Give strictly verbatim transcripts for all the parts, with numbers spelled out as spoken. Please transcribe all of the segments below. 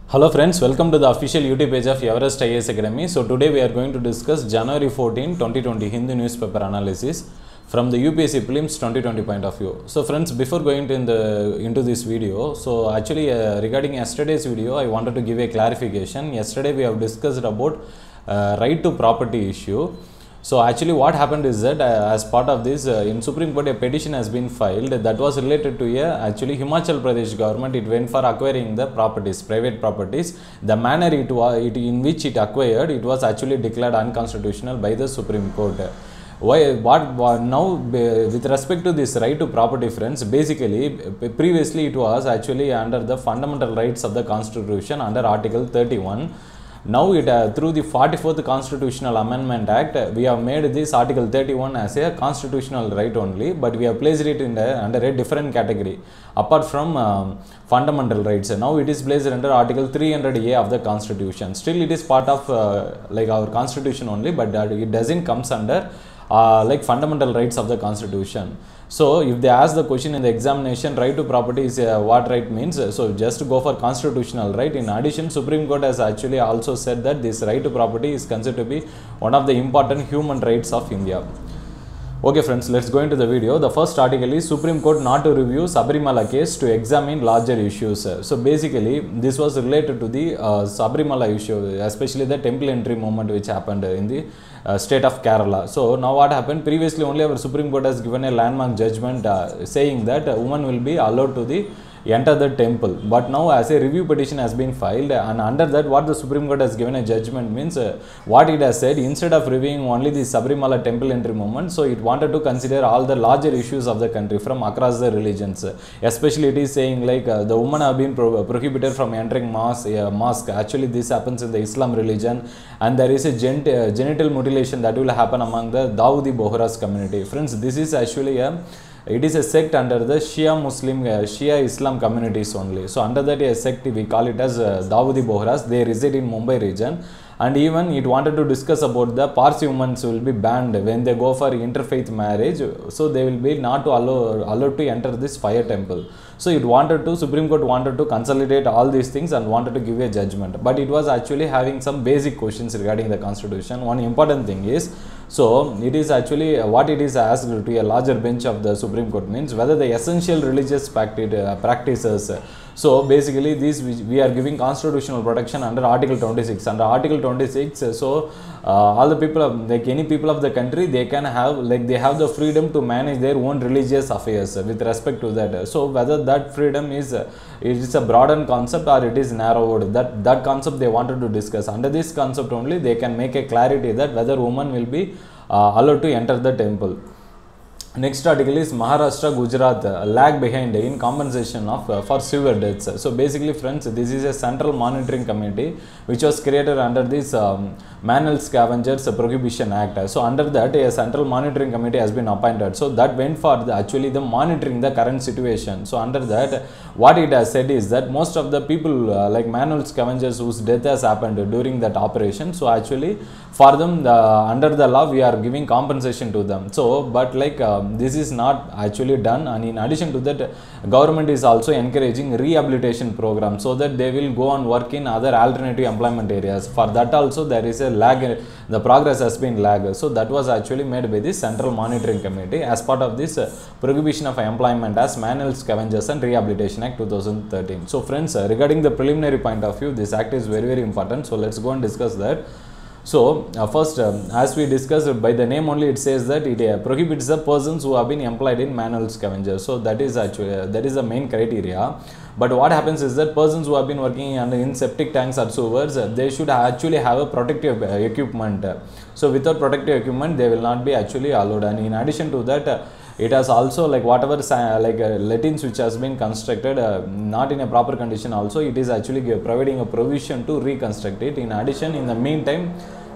Hello friends, welcome to the official YouTube page of Everest I A S Academy. So today we are going to discuss January fourteenth, twenty twenty Hindu newspaper analysis from the U P S C Prelims twenty twenty point of view. So friends, before going in the, into this video, so actually uh, regarding yesterday's video, I wanted to give a clarification. Yesterday we have discussed about uh, right to property issue. So actually what happened is that uh, as part of this uh, in Supreme Court a petition has been filed that was related to a actually Himachal Pradesh government. It went for acquiring the properties, private properties. The manner it was it, in which it acquired, it was actually declared unconstitutional by the Supreme Court. Why what, what now with respect to this right to property, friends, basically previously it was actually under the fundamental rights of the Constitution under Article thirty-one. Now it uh, through the forty-fourth Constitutional Amendment Act, uh, we have made this Article thirty-one as a constitutional right only, but we have placed it in the, under a different category apart from um, fundamental rights. Now it is placed under Article three hundred A of the Constitution. Still it is part of uh, like our Constitution only, but uh, it doesn't comes under uh, like fundamental rights of the Constitution. So if they ask the question in the examination, right to property is uh, what right means, so just go for constitutional right. In addition, Supreme Court has actually also said that this right to property is considered to be one of the important human rights of India. Okay friends, let's go into the video. The first article is Supreme Court not to review Sabarimala case to examine larger issues. So basically this was related to the uh, Sabarimala issue, especially the temple entry movement which happened in the uh, state of Kerala. So now what happened, previously only our Supreme Court has given a landmark judgment uh, saying that a woman will be allowed to the enter the temple, but now as a review petition has been filed, and under that what the Supreme Court has given a judgment means uh, what it has said, instead of reviewing only the Sabarimala temple entry movement, so it wanted to consider all the larger issues of the country from across the religions. Especially it is saying like uh, the women have been pro prohibited from entering mosque, uh, mosque. Actually this happens in the Islam religion, and there is a gent uh, genital mutilation that will happen among the Dawoodi Bohras community. Friends, this is actually a it is a sect under the Shia Muslim, uh, Shia Islam communities only. So under that a sect we call it as uh, Dawoodi Bohras. They reside in Mumbai region, and even it wanted to discuss about the Parsi women will be banned when they go for interfaith marriage. So they will be not to allow allowed to enter this fire temple. So it wanted to, Supreme Court wanted to consolidate all these things and wanted to give a judgment, but it was actually having some basic questions regarding the Constitution. One important thing is, so it is actually uh, what it is asked to a larger bench of the Supreme Court means whether the essential religious uh, practices. So basically this we are giving constitutional protection under Article twenty-six. Under Article twenty-six, so uh, all the people of, like any people of the country, they can have like they have the freedom to manage their own religious affairs with respect to that. So whether that freedom is uh, it is a broadened concept or it is narrowed, that that concept they wanted to discuss. Under this concept only they can make a clarity that whether woman will be uh, allowed to enter the temple. Next article is Maharashtra, Gujarat uh, lag behind in compensation of uh, for sewer deaths. So basically friends, this is a central monitoring committee which was created under this um, Manual Scavengers Prohibition Act. So under that a central monitoring committee has been appointed. So that went for the, actually the monitoring the current situation. So under that what it has said is that most of the people uh, like manual scavengers whose death has happened during that operation, so actually for them the, under the law we are giving compensation to them. So but like uh, this is not actually done, and in addition to that government is also encouraging rehabilitation program so that they will go and work in other alternative employment areas. For that also there is a lag, the progress has been lag. So that was actually made by this central monitoring committee as part of this uh, prohibition of employment as Manual Scavengers and Rehabilitation Act two thousand thirteen. So friends, uh, regarding the preliminary point of view, this act is very very important, so let's go and discuss that. So uh, first um, as we discussed, by the name only it says that it uh, prohibits the persons who have been employed in manual scavengers. So that is actually uh, that is the main criteria. But what happens is that persons who have been working under in septic tanks or sewers, uh, they should actually have a protective uh, equipment. So without protective equipment they will not be actually allowed, and in addition to that uh, it has also like whatever uh, like uh, latrines which has been constructed uh, not in a proper condition, also it is actually providing a provision to reconstruct it. In addition, in the meantime,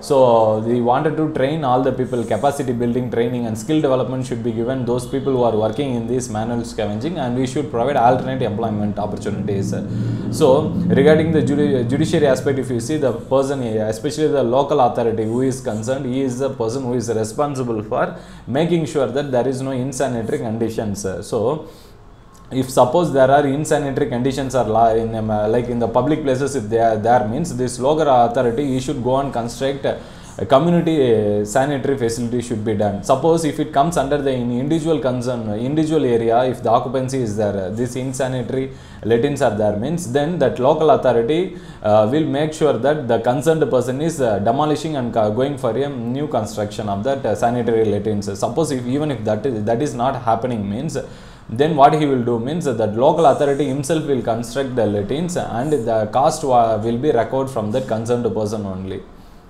so we wanted to train all the people, capacity building training and skill development should be given those people who are working in this manual scavenging, and we should provide alternate employment opportunities. So regarding the judi judiciary aspect, if you see the person, especially the local authority who is concerned, he is the person who is responsible for making sure that there is no insanitary conditions. So if suppose there are insanitary conditions are la in um, uh, like in the public places, if they are there means this local authority he should go and construct uh, a community uh, sanitary facility should be done. Suppose if it comes under the in individual concern, uh, individual area, if the occupancy is there, uh, this insanitary latrines are there means, then that local authority uh, will make sure that the concerned person is uh, demolishing and uh, going for a new construction of that uh, sanitary latrines. Suppose if even if that is that is not happening means, then what he will do means that local authority himself will construct the latrines and the cost will be recovered from that concerned person only.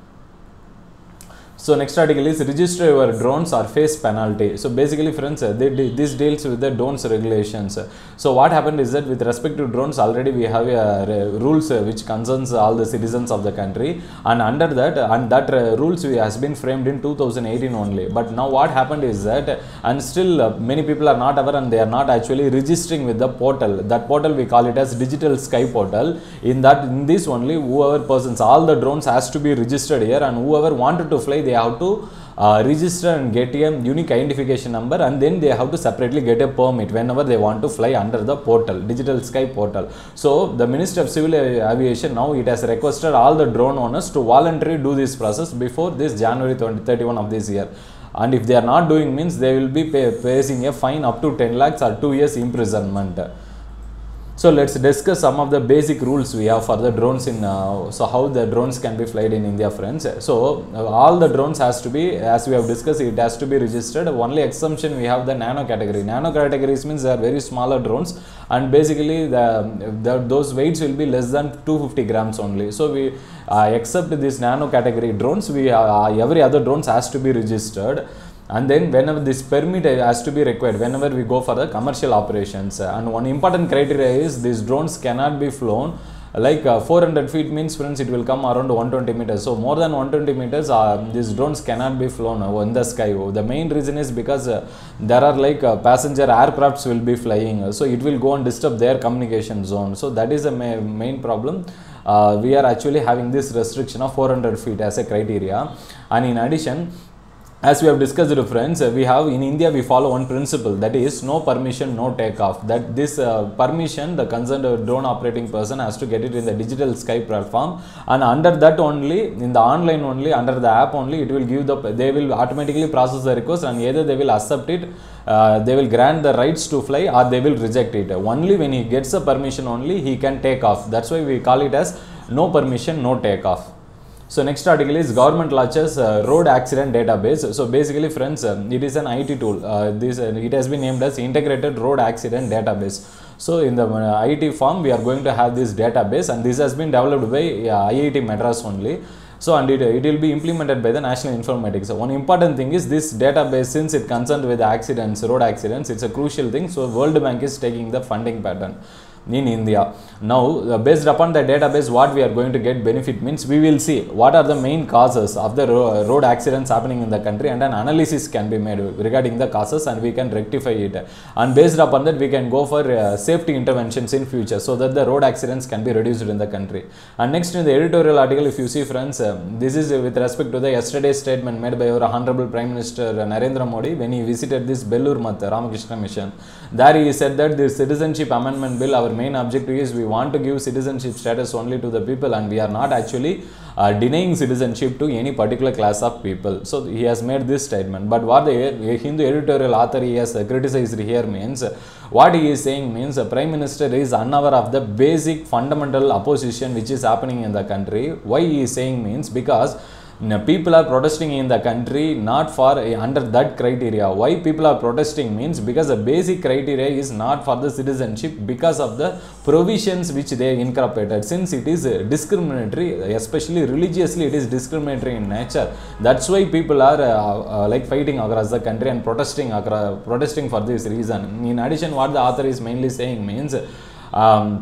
So next article is register your drones or face penalty. So basically friends, they, this deals with the drones regulations. So what happened is that with respect to drones, already we have a, rules which concerns all the citizens of the country, and under that and that uh, rules has been framed in two thousand eighteen only. But now what happened is that, and still uh, many people are not aware and they are not actually registering with the portal. That portal we call it as Digital Sky Portal. In that in this only whoever persons, all the drones has to be registered here, and whoever wanted to fly, they have to uh, register and get a unique identification number, and then they have to separately get a permit whenever they want to fly under the portal, Digital Sky Portal. So the Ministry of Civil Aviation now it has requested all the drone owners to voluntarily do this process before this January thirty-first of this year, and if they are not doing means they will be pay, facing a fine up to ten lakhs or two years imprisonment. So let's discuss some of the basic rules we have for the drones in uh, so how the drones can be flied in India, friends. So uh, all the drones has to be, as we have discussed, it has to be registered. Only exemption we have the nano category. Nano categories means they are very smaller drones, and basically the, the those weights will be less than two hundred fifty grams only. So we uh, except this nano category drones, we uh, every other drones has to be registered. And then whenever this permit has to be required whenever we go for the commercial operations. And one important criteria is these drones cannot be flown like uh, four hundred feet means, friends, it will come around one hundred twenty meters. So more than one hundred twenty meters, uh, these drones cannot be flown uh, in the sky. The main reason is because uh, there are like uh, passenger aircrafts will be flying, so it will go and disturb their communication zone. So that is the ma main problem. Uh, we are actually having this restriction of four hundred feet as a criteria. And in addition, as we have discussed, friends, we have in India we follow one principle, that is no permission, no takeoff. That this uh, permission the concerned drone operating person has to get it in the Digital Sky platform, and under that only, in the online only, under the app only, it will give the, they will automatically process the request, and either they will accept it, uh, they will grant the rights to fly, or they will reject it. Only when he gets the permission only he can take off. That's why we call it as no permission, no takeoff. So next article is government launches uh, road accident database. So basically, friends, uh, it is an I T tool. Uh, this uh, it has been named as integrated road accident database. So in the uh, I T form, we are going to have this database, and this has been developed by uh, I I T Madras only. So and it, it will be implemented by the National Informatics. So one important thing is this database, since it concerned with accidents, road accidents, it's a crucial thing. So World Bank is taking the funding pattern in India. Now uh, based upon the database, what we are going to get benefit means, we will see what are the main causes of the ro road accidents happening in the country, and an analysis can be made regarding the causes, and we can rectify it, and based upon that we can go for uh, safety interventions in future, so that the road accidents can be reduced in the country. And next, in the editorial article, if you see, friends, uh, this is uh, with respect to the yesterday's statement made by our Honorable Prime Minister uh, Narendra Modi when he visited this Belur Math Ramakrishna Mission. There he said that the Citizenship Amendment Bill, our main objective is we want to give citizenship status only to the people, and we are not actually uh, denying citizenship to any particular class of people. So he has made this statement. But what the Hindu editorial author he has criticized here means, what he is saying means the Prime Minister is unaware of the basic fundamental opposition which is happening in the country. Why he is saying means, because people are protesting in the country not for uh, under that criteria. Why people are protesting means, because the basic criteria is not for the citizenship, because of the provisions which they incorporated. Since it is uh, discriminatory, especially religiously, it is discriminatory in nature. That's why people are uh, uh, like fighting across the country and protesting across, protesting for this reason. In addition, what the author is mainly saying means, um,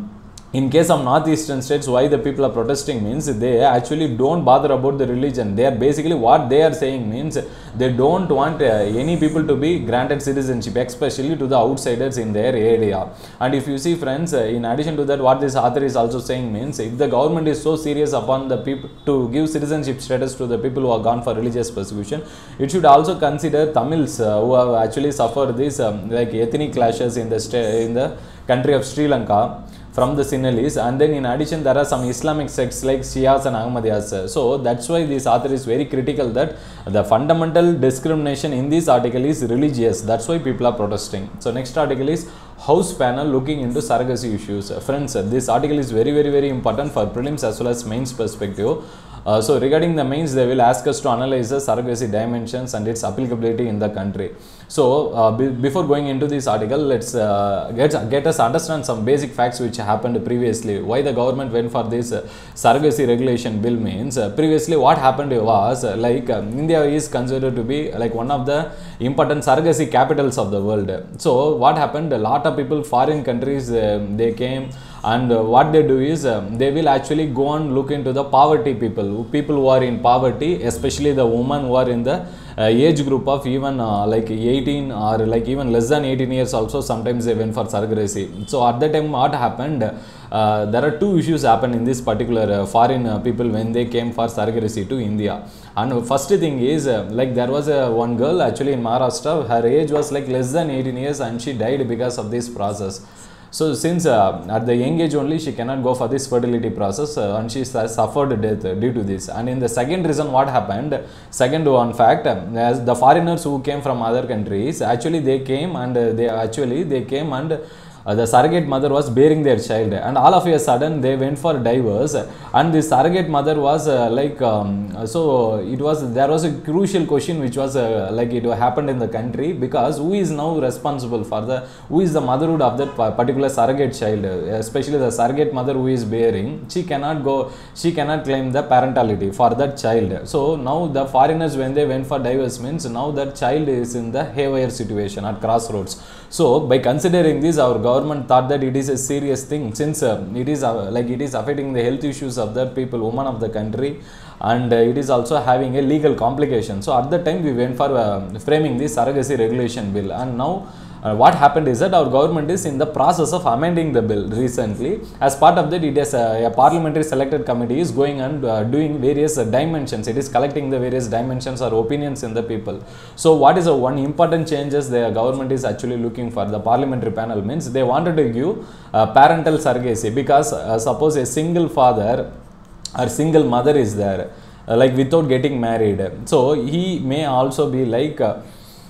in case of northeastern states, why the people are protesting means they actually don't bother about the religion. They are basically, what they are saying means they don't want uh, any people to be granted citizenship, especially to the outsiders in their area. And if you see friends, uh, in addition to that, what this author is also saying means if the government is so serious upon the people to give citizenship status to the people who are gone for religious persecution, it should also consider Tamils uh, who have actually suffered these um, like ethnic clashes in the in the country of Sri Lanka from the Sinhalese. And then in addition there are some Islamic sects like Shias and Ahmadiyas. So that's why this author is very critical that the fundamental discrimination in this article is religious. That's why people are protesting. So next article is House panel looking into surrogacy issues. Friends, this article is very very very important for prelims as well as mains perspective. Uh, so regarding the mains, they will ask us to analyze the surrogacy dimensions and its applicability in the country. So uh, be before going into this article, let's uh, get, get us understand some basic facts which happened previously. Why the government went for this uh, surrogacy regulation bill means, uh, previously what happened was uh, like uh, India is considered to be like one of the important surrogacy capitals of the world. So what happened, a lot of people, foreign countries, uh, they came, and uh, what they do is uh, they will actually go and look into the poverty people, people who are in poverty, especially the women who are in the uh, age group of even uh, like eighteen or like even less than eighteen years also. Sometimes they went for surrogacy. So at that time what happened, uh, there are two issues happened in this particular uh, foreign uh, people when they came for surrogacy to India. And first thing is uh, like there was a one girl actually in Maharashtra, her age was like less than eighteen years and she died because of this process. So since uh, at the young age only she cannot go for this fertility process, uh, and she suffered death due to this. And in the second reason what happened, second one fact, as the foreigners who came from other countries, actually they came and uh, they actually they came and Uh, the surrogate mother was bearing their child, and all of a sudden they went for divorce, and the surrogate mother was uh, like um, so it was there was a crucial question which was uh, like it happened in the country, because who is now responsible for the who is the motherhood of that particular surrogate child, especially the surrogate mother who is bearing, she cannot go she cannot claim the parentality for that child. So now the foreigners, when they went for divorce, means now that child is in the haywire situation at crossroads. So by considering this, our government thought that it is a serious thing, since uh, it is uh, like it is affecting the health issues of the people, women of the country, and uh, it is also having a legal complication. So at that time we went for uh, framing this surrogacy regulation bill. And now Uh, what happened is that our government is in the process of amending the bill recently. As part of that, it is a, a parliamentary selected committee is going and uh, doing various uh, dimensions. It is collecting the various dimensions or opinions in the people. So what is the one important changes the government is actually looking for? The parliamentary panel means they wanted to give uh, parental surrogacy, because uh, suppose a single father or single mother is there, uh, like without getting married, so he may also be like uh,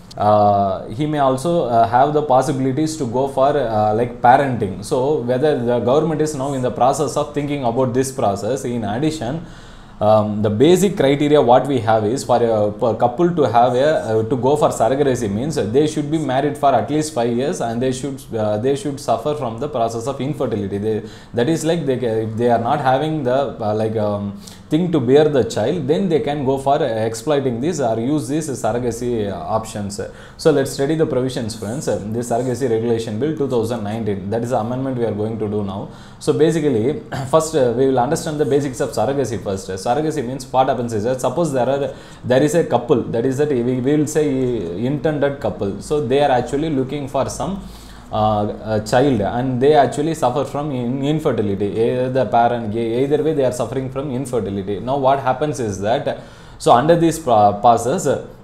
Uh, he may also uh, have the possibilities to go for uh, like parenting. So whether the government is now in the process of thinking about this process. In addition, um, the basic criteria what we have is for a, for a couple to have a uh, to go for surrogacy means they should be married for at least five years, and they should uh, they should suffer from the process of infertility. They, that is like they if they are not having the uh, like um, thing to bear the child, then they can go for uh, exploiting this or use these surrogacy uh, options. So let's study the provisions, friends. Uh, this surrogacy regulation bill two thousand nineteen, that is the amendment we are going to do now. So basically first uh, we will understand the basics of surrogacy first. Uh, surrogacy means what happens is that suppose there are there is a couple, that is that we will say intended couple. So they are actually looking for some Uh, a child, and they actually suffer from in infertility. Either the parent, either way they are suffering from infertility. Now what happens is that, so under this process,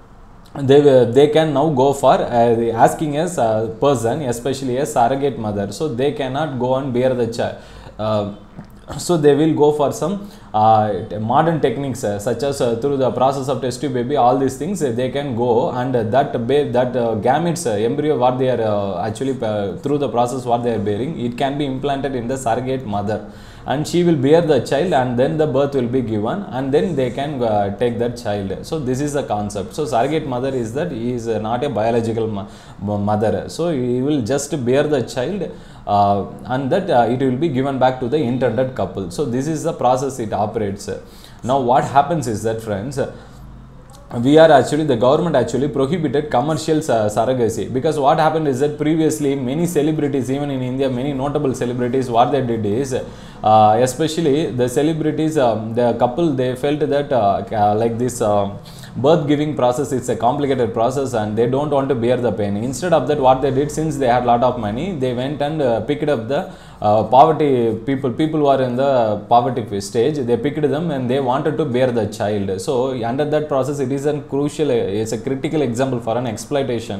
they they can now go for uh, asking as a person, especially a surrogate mother. So they cannot go and bear the child. Uh, so they will go for some uh, modern techniques uh, such as uh, through the process of test tube baby, all these things uh, they can go, and uh, that babe, that uh, gametes uh, embryo what they are uh, actually uh, through the process what they are bearing, it can be implanted in the surrogate mother, and she will bear the child, and then the birth will be given, and then they can uh, take that child. So this is the concept. So surrogate mother is that he is uh, not a biological mo mother, so he will just bear the child, uh, and that uh, it will be given back to the intended couple. So this is the process it operates. Now what happens is that, friends, we are actually, the government actually prohibited commercial uh, surrogacy, because what happened is that previously many celebrities, even in India, many notable celebrities, what they did is, uh, especially the celebrities, um, the couple, they felt that uh, uh, like this uh, birth giving process is a complicated process and they don't want to bear the pain. Instead of that, what they did, since they had lot of money, they went and uh, picked up the uh, poverty people, people who are in the poverty stage, they picked them and they wanted to bear the child. So under that process, it is a crucial, it's a critical example for an exploitation.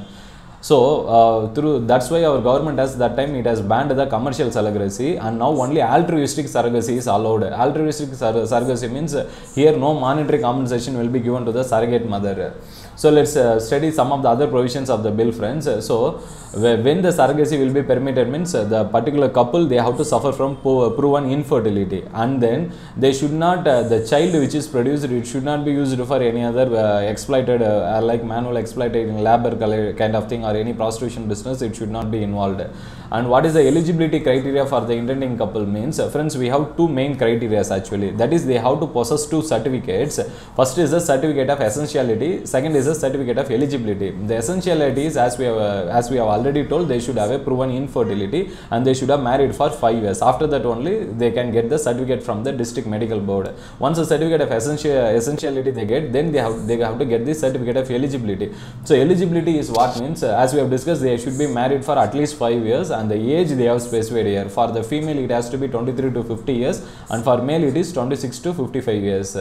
So uh, through that's why our government has, that time it has banned the commercial surrogacy, and now only altruistic surrogacy is allowed. Altruistic sur surrogacy means uh, here no monetary compensation will be given to the surrogate mother. So let's uh, study some of the other provisions of the bill, friends. So when the surrogacy will be permitted means uh, the particular couple, they have to suffer from proven infertility, and then they should not, uh, the child which is produced, it should not be used for any other uh, exploited uh, like manual exploitation, labor kind of thing, or any prostitution business. It should not be involved. And what is the eligibility criteria for the intending couple means, uh, friends, we have two main criteria actually. That is, they have to possess two certificates. First is the certificate of essentiality, second is a certificate of eligibility. The essentiality is, as we have uh, as we have already told, they should have a proven infertility and they should have married for five years. After that only they can get the certificate from the district medical board. Once the certificate of essential essentiality they get, then they have they have to get the certificate of eligibility. So eligibility is what means, uh, as we have discussed, they should be married for at least five years, and the age they have specified here. For the female it has to be twenty-three to fifty years, and for male it is twenty-six to fifty-five years.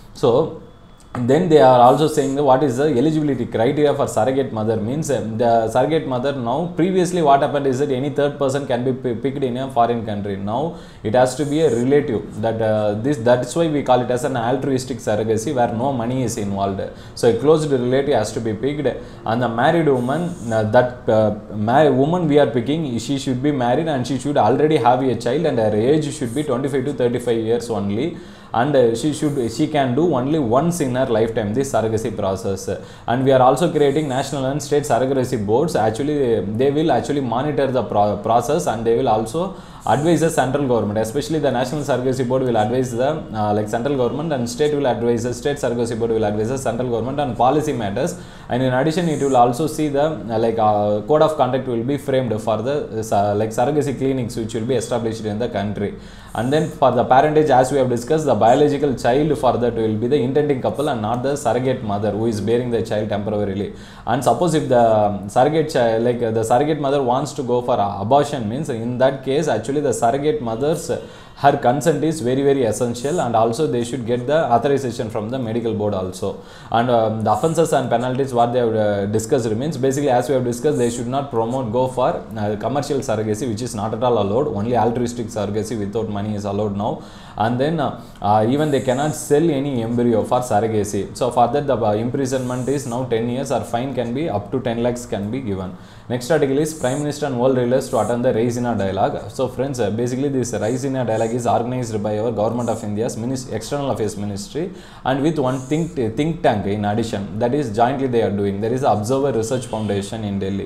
So then they are also saying that what is the eligibility criteria for surrogate mother means, uh, the surrogate mother, now previously what happened is that any third person can be picked in a foreign country. Now it has to be a relative. That uh, this that's why we call it as an altruistic surrogacy, where no money is involved. So a close relative has to be picked, and the married woman, uh, that uh, married woman we are picking, she should be married and she should already have a child, and her age should be twenty-five to thirty-five years only. And uh, she should she can do only once in her lifetime this surrogacy process. And we are also creating national and state surrogacy boards. Actually they will actually monitor the pro process and they will also advise the central government, especially the national surrogacy board will advise the uh, like central government, and state will advise the state surrogacy board will advise the central government on policy matters. And in addition, it will also see the uh, like uh, code of conduct will be framed for the uh, like surrogacy clinics which will be established in the country. And then for the parentage, as we have discussed, the biological child for that will be the intending couple and not the surrogate mother who is bearing the child temporarily. And suppose if the surrogate child, like uh, the surrogate mother wants to go for abortion means, in that case actually the surrogate mother's her consent is very very essential, and also they should get the authorization from the medical board also. And um, the offenses and penalties what they have uh, discussed means, basically as we have discussed, they should not promote go for uh, commercial surrogacy, which is not at all allowed. Only altruistic surrogacy without money is allowed now. And then uh, uh, even they cannot sell any embryo for surrogacy. So for that the uh, imprisonment is now ten years, or fine can be up to ten lakhs can be given. Next article is Prime Minister and world leaders to attend the Raisina dialogue. So friends, uh, basically this Raisina dialogue is organized by our Government of India's Ministry, External Affairs Ministry, and with one think, think tank in addition, that is jointly they are doing. There is the Observer Research Foundation in Delhi.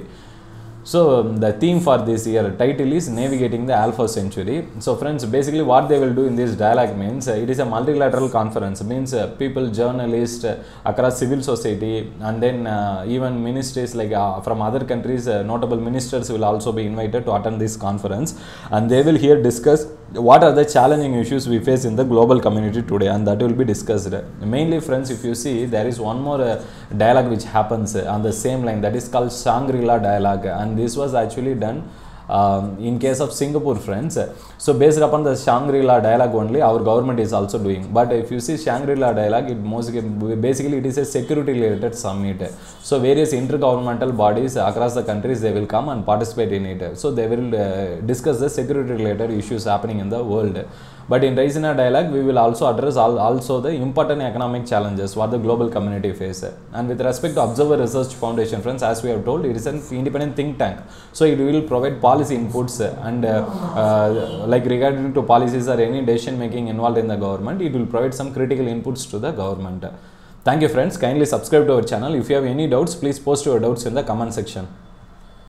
So um, the theme for this year title is Navigating the Alpha Century. So friends, basically what they will do in this dialogue means, uh, it is a multilateral conference, means uh, people, journalists uh, across civil society, and then uh, even ministries like uh, from other countries, uh, notable ministers will also be invited to attend this conference, and they will here discuss what are the challenging issues we face in the global community today, and that will be discussed. Mainly friends, if you see, there is one more uh, dialogue which happens uh, on the same line, that is called Shangri-La dialogue, and this was actually done um, in case of Singapore, friends. So based upon the Shangri-La dialogue only, our government is also doing. But if you see Shangri-La dialogue, it mostly basically it is a security related summit. So various intergovernmental bodies across the countries, they will come and participate in it. So they will uh, discuss the security related issues happening in the world. But in Raisina dialogue, we will also address all, also the important economic challenges what the global community faces. And with respect to Observer Research Foundation, friends, as we have told, it is an independent think tank. So it will provide policy inputs and uh, uh, like regarding to policies or any decision making involved in the government, it will provide some critical inputs to the government. Thank you friends. Kindly subscribe to our channel. If you have any doubts, please post your doubts in the comment section.